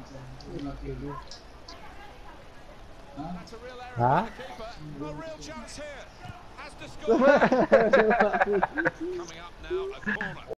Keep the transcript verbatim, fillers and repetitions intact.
That's a real error Hả? by the keeper. A real chance here. Has to score now. Coming up now, a corner.